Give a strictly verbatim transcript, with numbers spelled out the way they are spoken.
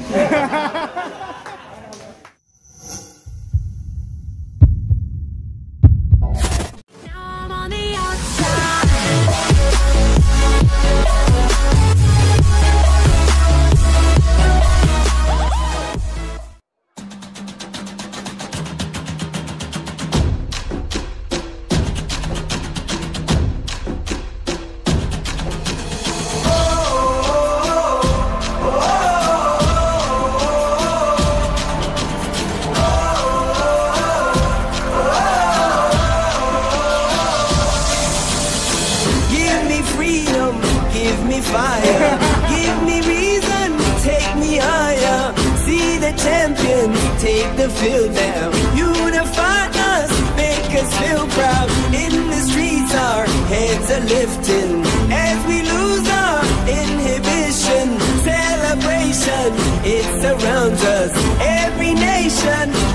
Give me fire, give me reason, take me higher. See the champions, take the field now. Unify us, make us feel proud. In the streets our heads are lifting as we lose our inhibition. Celebration, it surrounds us, every nation.